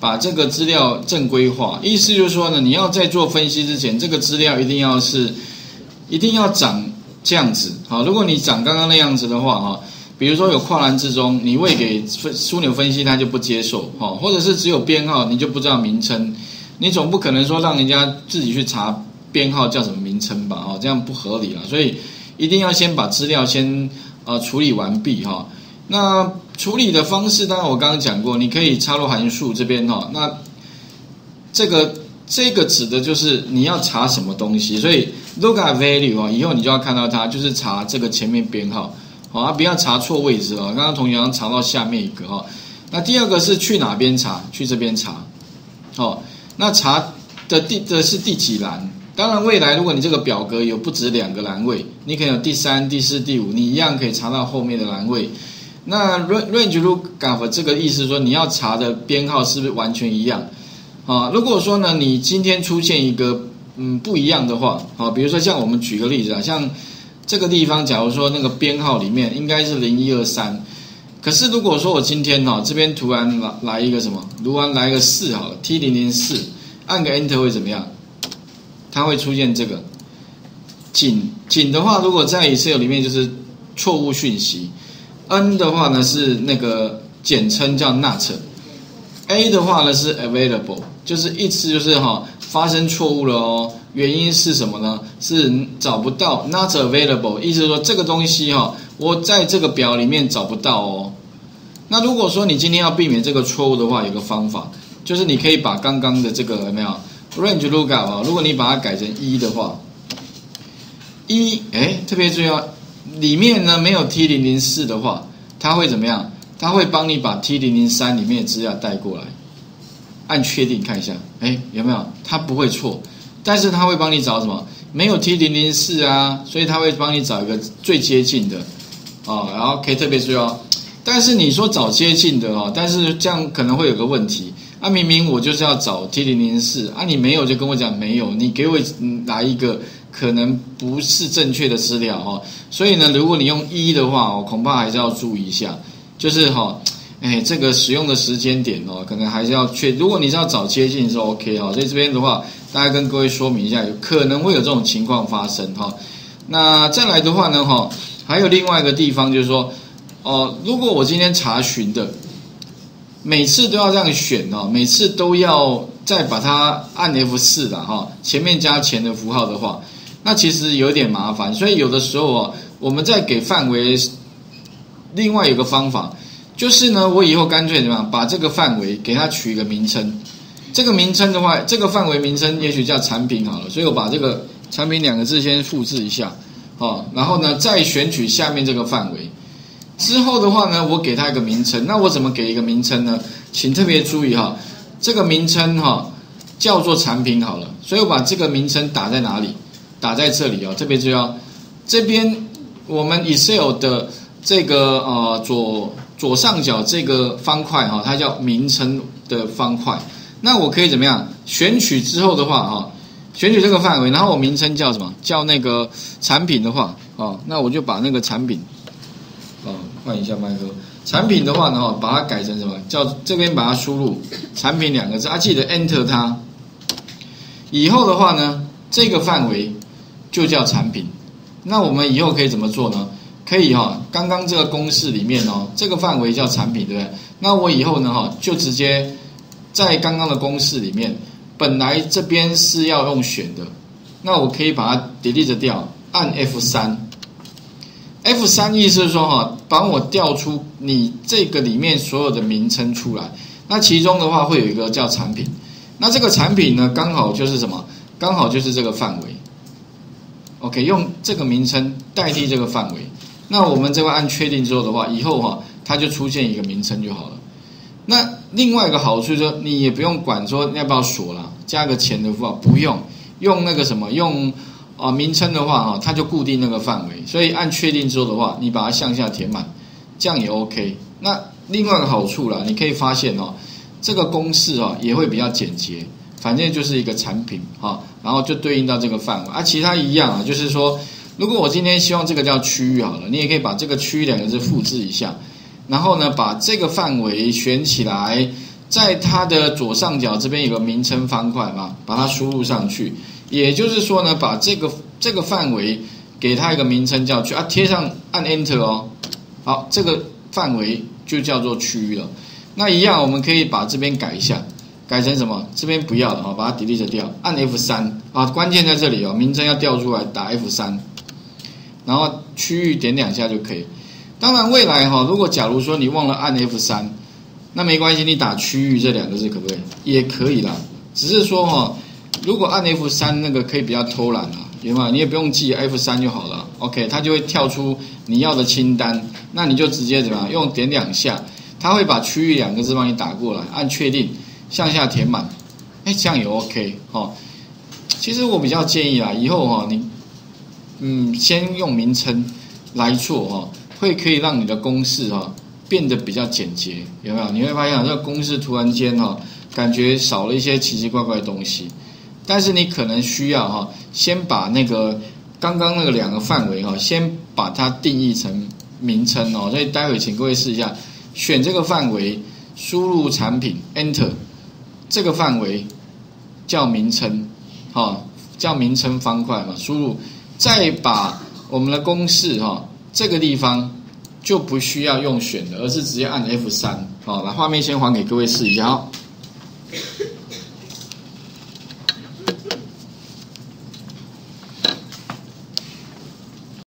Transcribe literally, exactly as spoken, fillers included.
把这个资料正规化，意思就是说呢，你要在做分析之前，这个资料一定要是一定要长这样子。好，如果你长刚刚那样子的话，哈，比如说有跨栏之中，你喂给枢纽分析，它就不接受，哈，或者是只有编号，你就不知道名称，你总不可能说让人家自己去查编号叫什么名称吧，哈，这样不合理了。所以一定要先把资料先呃处理完毕，哈。那处理的方式，当然我刚刚讲过，你可以插入函数这边哈。那这个这个指的就是你要查什么东西，所以 lookup value 啊，以后你就要看到它就是查这个前面编号，好啊，不要查错位置啊。刚刚同学查到下面一个哈。那第二个是去哪边查？去这边查，好，那查的第的是第几栏？当然，未来如果你这个表格有不止两个栏位，你可能有第三、第四、第五，你一样可以查到后面的栏位。那 range lookup 这个意思说，你要查的编号是不是完全一样？啊，如果说呢，你今天出现一个嗯不一样的话，啊，比如说像我们举个例子啊，像这个地方，假如说那个编号里面应该是零一二三，可是如果说我今天哈、啊、这边突然来来一个什么，突然来一个四好了 ，T 零零四，按个 Enter 会怎么样？它会出现这个井井的话，如果在 Excel 里面就是错误讯息。N 的话呢是那个简称叫 not，A 的话呢是 available， 就是意思就是哈、哦、发生错误了哦，原因是什么呢？是找不到 not available， 意思是说这个东西哈、哦、我在这个表里面找不到哦。那如果说你今天要避免这个错误的话，有个方法，就是你可以把刚刚的这个有没有 range lookup 啊，如果你把它改成一的话，一哎特别注意哦。里面呢没有 T 零零四 的话，它会怎么样？它会帮你把 T 零零三 里面的资料带过来，按确定看一下，哎，有没有？它不会错，但是它会帮你找什么？没有 T 零零四 啊，所以它会帮你找一个最接近的哦，然后可以特别注意哦。但是你说找接近的哦，但是这样可能会有个问题啊，明明我就是要找 T 零零四 啊，你没有就跟我讲没有，你给我来一个可能不是正确的资料哈，所以呢，如果你用一的话哦，恐怕还是要注意一下，就是哈，哎，这个使用的时间点哦，可能还是要确。如果你是要找接近是 OK 哈，所以这边的话，大家跟各位说明一下，有可能会有这种情况发生哈。那再来的话呢哈，还有另外一个地方就是说，哦，如果我今天查询的，每次都要这样选哦，每次都要再把它按 F 四 啦哈，前面加前的符号的话。那其实有点麻烦，所以有的时候啊，我们在给范围，另外有个方法，就是呢，我以后干脆怎么样，把这个范围给它取一个名称。这个名称的话，这个范围名称也许叫产品好了，所以我把这个产品两个字先复制一下，哦，然后呢再选取下面这个范围。之后的话呢，我给它一个名称，那我怎么给一个名称呢？请特别注意哈，这个名称哈叫做产品好了，所以我把这个名称打在哪里？打在这里哦，特别重要。这边我们 Excel 的这个呃左左上角这个方块哈、哦，它叫名称的方块。那我可以怎么样？选取之后的话哈、哦，选取这个范围，然后我名称叫什么？叫那个产品的话哦，那我就把那个产品哦换一下麦克。产品的话呢，哦，把它改成什么？叫这边把它输入产品两个字啊，记得 Enter 它。以后的话呢，这个范围就叫产品。那我们以后可以怎么做呢？可以哈、哦，刚刚这个公式里面哦，这个范围叫产品，对不对？那我以后呢哈、哦，就直接在刚刚的公式里面，本来这边是要用选的，那我可以把它 delete 掉，按 F 三。F 三 意思是说哈，帮我调出你这个里面所有的名称出来。那其中的话会有一个叫产品，那这个产品呢，刚好就是什么？刚好就是这个范围。OK， 用这个名称代替这个范围。那我们这块按确定之后的话，以后哈，它就出现一个名称就好了。那另外一个好处就是，你也不用管说要不要锁啦，加个前的符号，不用用那个什么用。啊，名称的话哈，它就固定那个范围，所以按确定之后的话，你把它向下填满，这样也 OK。那另外一个好处啦，你可以发现哦，这个公式哦也会比较简洁，反正就是一个产品哈，然后就对应到这个范围啊，其他一样啊，就是说，如果我今天希望这个叫区域好了，你也可以把这个区域两个字复制一下，然后呢把这个范围选起来， 在它的左上角这边有个名称方块嘛，把它输入上去。也就是说呢，把这个这个范围给它一个名称叫区啊，贴上按 Enter 哦。好，这个范围就叫做区域了。那一样，我们可以把这边改一下，改成什么？这边不要了啊，把它 delete 掉，按 F 三 啊，关键在这里哦，名称要调出来，打 F 三，然后区域点两下就可以。当然，未来哈，如果假如说你忘了按 F 三，那没关系，你打区域这两个字可不可以？也可以啦，只是说哈，如果按 F 三那个可以比较偷懒啦。有没有？你也不用记 F 三 就好了 ，OK， 它就会跳出你要的清单，那你就直接怎么样？用点两下，它会把区域两个字帮你打过来，按确定，向下填满，哎，这样也 OK 哦。其实我比较建议啦，以后哈、哦，你嗯，先用名称来做哈、哦，会可以让你的公式哈、哦、变得比较简洁，有没有？你会发现这个公式突然间哈、哦，感觉少了一些奇奇怪怪的东西。但是你可能需要哈，先把那个刚刚那个两个范围哈，先把它定义成名称哦。所以待会请各位试一下，选这个范围，输入产品 Enter， 这个范围叫名称，哈，叫名称方块嘛，输入，再把我们的公式哈，这个地方就不需要用选的，而是直接按 F 三，好，来画面先还给各位试一下哈。